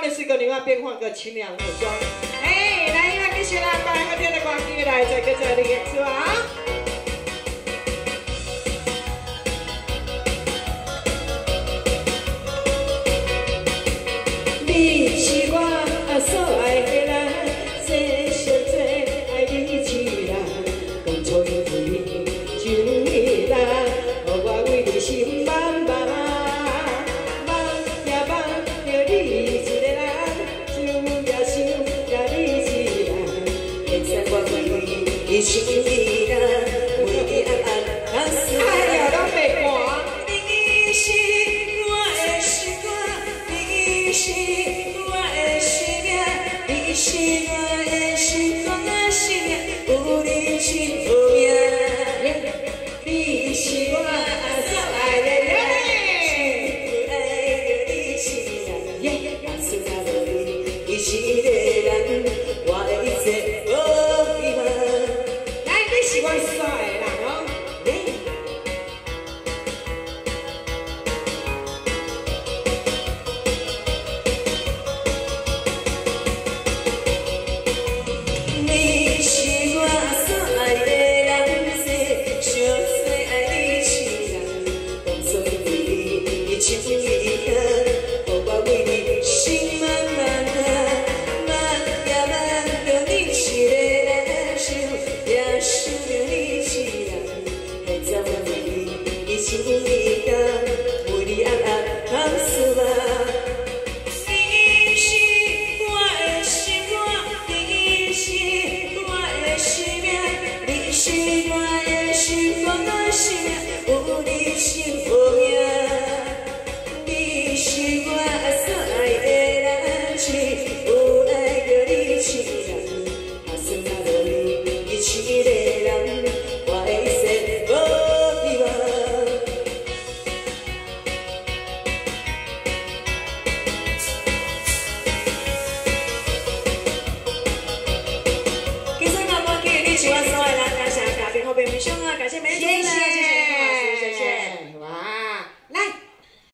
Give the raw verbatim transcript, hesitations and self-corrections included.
的是个另外变换个清凉服装。哎，来，那继续来，把那个天的光机来，再跟着你演出啊！你是我所爱的人，这小做爱你一人，讲出一句就一人，让我为你心茫茫。 你是你的，为你暗暗暗思。哎呀，咱袂寒。你是我的心肝，你是我的生命，你是我的心肝的生命，有你真好命。你是我所爱的人，爱着你是人，我思到你，你是一个人，我的一切无疑问。 喜欢帅啦，哦！你是我所爱的人，世上最爱你一人，当作为你一情一疼，让我为你心茫茫啊，茫呀茫着你一个人想，也想着你。 心里的为你暗暗暗思吧。你是我的心肝，你是我的生命，你是我的心肝的生命，有你真好命。你是我所爱的人，只有爱着你一人，打算到你一一个人，我的一生无遗忘。 喜欢所有人，感谢嘉宾后边美胸啊，感谢美女，谢谢。